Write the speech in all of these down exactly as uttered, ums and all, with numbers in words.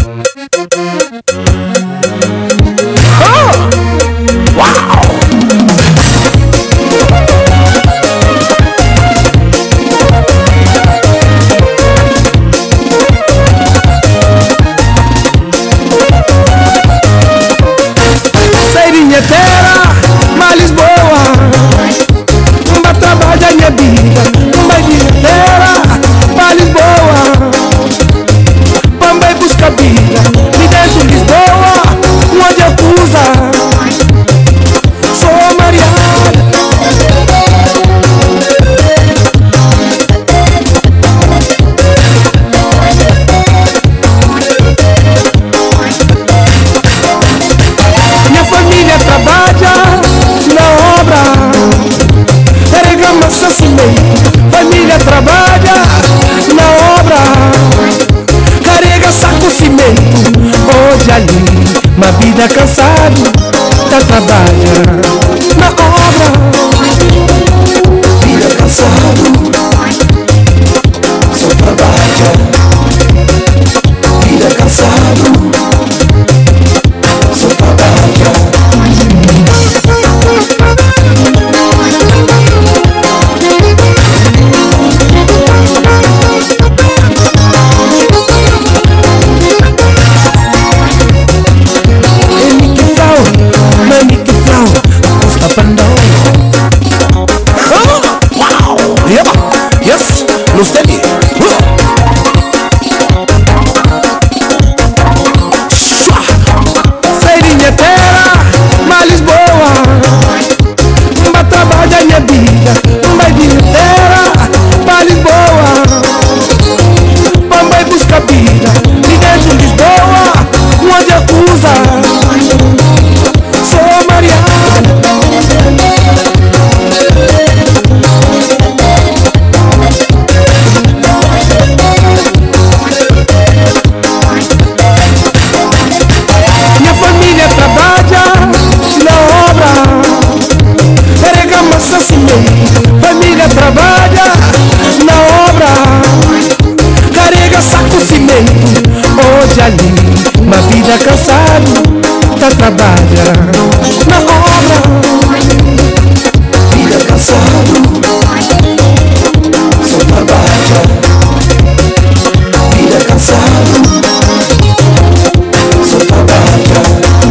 Uma vida cansado, tá trabalhando na obra. Vida cansado, só trabalha. Vida cansado, só trabalha. Lustelli. Feirinha terra, mas Lisboa. Mas trabalha minha vida, mas vida terra, mas Lisboa. Vai buscar vida, e dentro de Lisboa, onde acusa. Sou Mariana. Família trabalha na obra, carrega saco cimento. Hoje ali, uma vida cansado, tá trabalha na obra. Vida cansado, só trabalha. Vida cansado, só trabalha.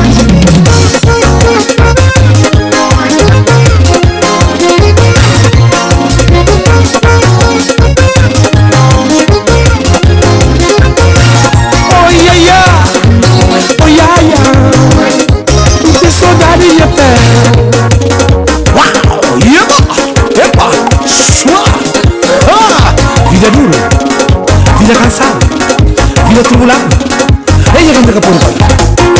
Vida duro, vida cansada, vida tribulada. Ella gente que pone palma.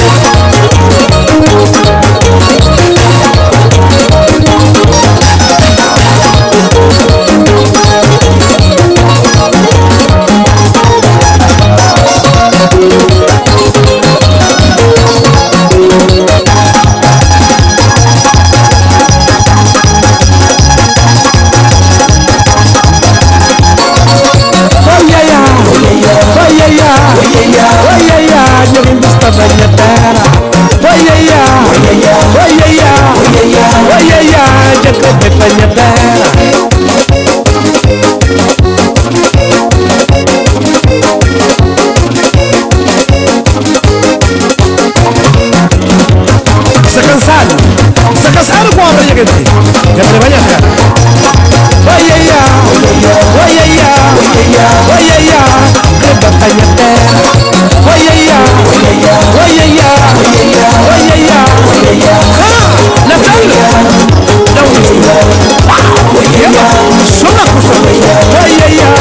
Banha terra, oi ai ai, oi ai ai, oi ai ai, já que te banha terra. Está cansado, está cansado com a banha que tem, já te banha terra. Oi ai ai, oi ai ai, oi ai ai, que banha terra. Oi ai ai, oi ai ai, oi ai ai, oi ai ai, ah, na frente, não, oi ai ai, só na costa, oi ai ai.